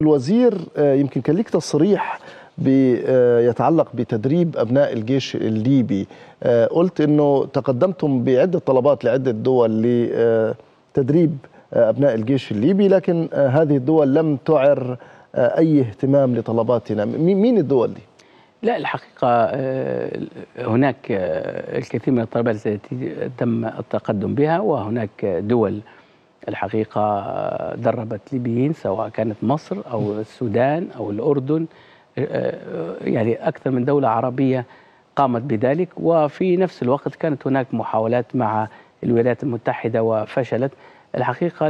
الوزير يمكن كان ليك تصريح يتعلق بتدريب أبناء الجيش الليبي. قلت أنه تقدمتم بعدة طلبات لعدة دول لتدريب أبناء الجيش الليبي، لكن هذه الدول لم تعر أي اهتمام لطلباتنا. مين الدول دي؟ لا، الحقيقة هناك الكثير من الطلبات التي تم التقدم بها، وهناك دول الحقيقة دربت ليبيين، سواء كانت مصر أو السودان أو الأردن، يعني أكثر من دولة عربية قامت بذلك. وفي نفس الوقت كانت هناك محاولات مع الولايات المتحدة وفشلت. الحقيقة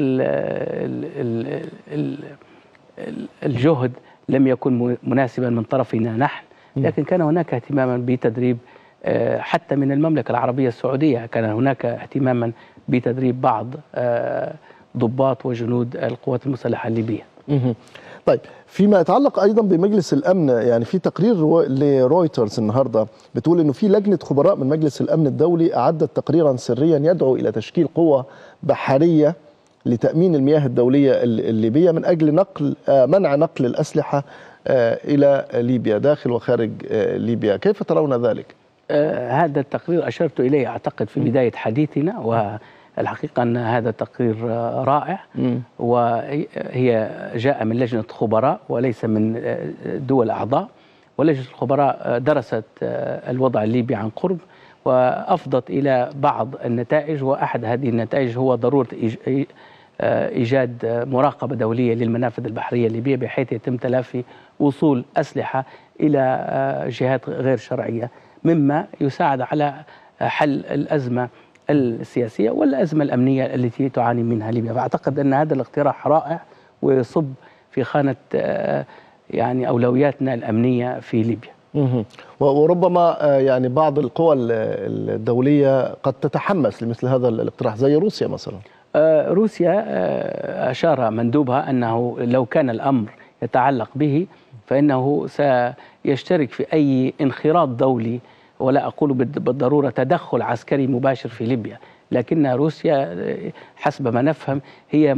الجهد لم يكن مناسبا من طرفنا نحن، لكن كان هناك اهتماما بتدريب حتى من المملكة العربية السعودية، كان هناك اهتماما بتدريب بعض ضباط وجنود القوات المسلحة الليبية. طيب، فيما يتعلق أيضا بمجلس الأمن، يعني في تقرير لرويترز النهاردة بتقول أنه في لجنة خبراء من مجلس الأمن الدولي أعدت تقريرا سريا يدعو إلى تشكيل قوة بحرية لتأمين المياه الدولية الليبية من أجل منع نقل الأسلحة إلى ليبيا داخل وخارج ليبيا. كيف ترون ذلك؟ هذا التقرير أشرت إليه أعتقد في بداية حديثنا، والحقيقة أن هذا التقرير رائع، وهي جاء من لجنة خبراء وليس من دول أعضاء، ولجنة الخبراء درست الوضع الليبي عن قرب وأفضت إلى بعض النتائج، وأحد هذه النتائج هو ضرورة إيجاد مراقبة دولية للمنافذ البحرية الليبية، بحيث يتم تلافي وصول أسلحة إلى جهات غير شرعية، مما يساعد على حل الأزمة السياسية والأزمة الأمنية التي تعاني منها ليبيا. فأعتقد أن هذا الاقتراح رائع ويصب في خانة يعني أولوياتنا الأمنية في ليبيا. وربما يعني بعض القوى الدولية قد تتحمس لمثل هذا الاقتراح، زي روسيا مثلا. روسيا أشار مندوبها أنه لو كان الأمر يتعلق به فإنه سيشترك في أي انخراط دولي، ولا أقول بالضرورة تدخل عسكري مباشر في ليبيا، لكن روسيا حسب ما نفهم هي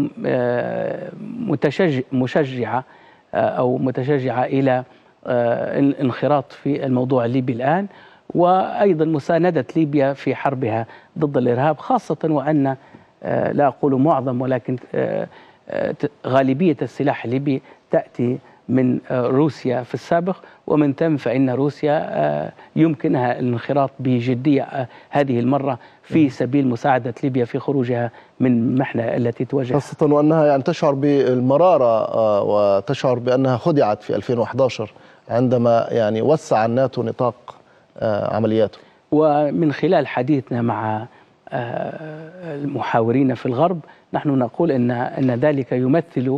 مشجعة إلى الانخراط في الموضوع الليبي الآن، وأيضا مساندة ليبيا في حربها ضد الإرهاب، خاصة وأن لا أقول معظم ولكن غالبية السلاح الليبي تأتي من روسيا في السابق، ومن ثم فإن روسيا يمكنها الانخراط بجدية هذه المرة في سبيل مساعدة ليبيا في خروجها من المحنة التي تواجهها، خاصة وأنها يعني تشعر بالمرارة وتشعر بأنها خدعت في 2011 عندما يعني وسع الناتو نطاق عملياته. ومن خلال حديثنا مع المحاورين في الغرب نحن نقول أن ذلك يمثل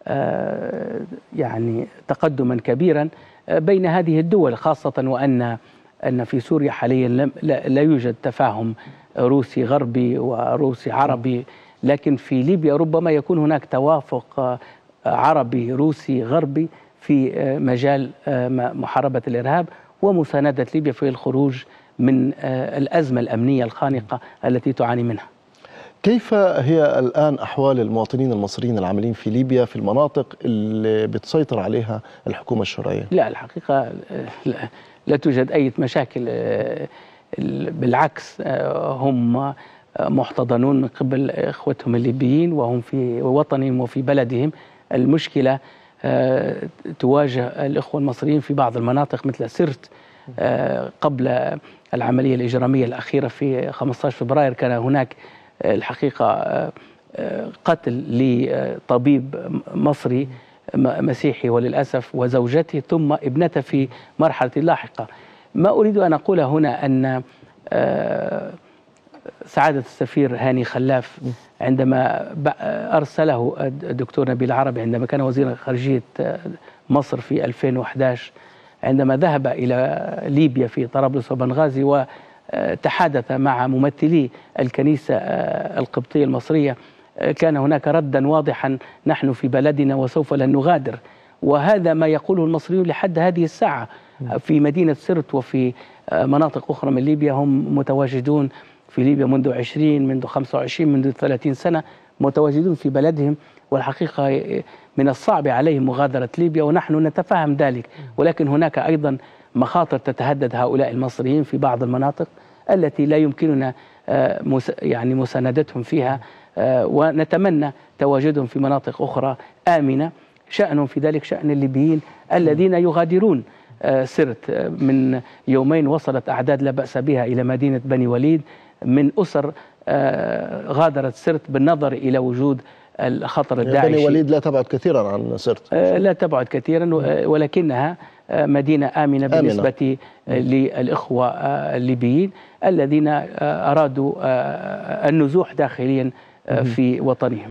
يعني تقدما كبيرا بين هذه الدول، خاصة وأن في سوريا حاليا لا يوجد تفاهم روسي غربي وروسي عربي، لكن في ليبيا ربما يكون هناك توافق عربي روسي غربي في مجال محاربة الإرهاب ومساندة ليبيا في الخروج من الأزمة الأمنية الخانقة التي تعاني منها. كيف هي الآن أحوال المواطنين المصريين العاملين في ليبيا في المناطق اللي بتسيطر عليها الحكومة الشرعية؟ لا، الحقيقة لا توجد أي مشاكل، بالعكس هم محتضنون من قبل إخوتهم الليبيين وهم في وطنهم وفي بلدهم. المشكلة تواجه الإخوة المصريين في بعض المناطق مثل سرت. قبل العملية الإجرامية الأخيرة في 15 فبراير كان هناك الحقيقة قتل لطبيب مصري مسيحي وللأسف وزوجته ثم ابنته في مرحلة لاحقة. ما أريد أن أقول هنا أن سعادة السفير هاني خلاف عندما أرسله الدكتور نبيل عربي عندما كان وزير خارجية مصر في 2011 عندما ذهب إلى ليبيا في طرابلس وبنغازي وتحادث مع ممثلي الكنيسة القبطية المصرية، كان هناك ردا واضحا: نحن في بلدنا وسوف لن نغادر. وهذا ما يقوله المصريون لحد هذه الساعة في مدينة سرت وفي مناطق أخرى من ليبيا. هم متواجدون في ليبيا منذ 20 منذ 25 منذ 30 سنة، متواجدون في بلدهم والحقيقة من الصعب عليهم مغادرة ليبيا ونحن نتفهم ذلك، ولكن هناك أيضا مخاطر تتهدد هؤلاء المصريين في بعض المناطق التي لا يمكننا يعني مساندتهم فيها، ونتمنى تواجدهم في مناطق أخرى آمنة. شأنهم في ذلك شأن الليبيين الذين يغادرون سرت. من يومين وصلت أعداد لا بأس بها إلى مدينة بني وليد من أسر غادرت سرت بالنظر إلى وجود الخطر الداعشي. بني وليد لا تبعد كثيرا عن سرت. لا تبعد كثيرا، ولكنها مدينة آمنة بالنسبة للإخوة الليبيين الذين أرادوا النزوح داخليا في وطنهم.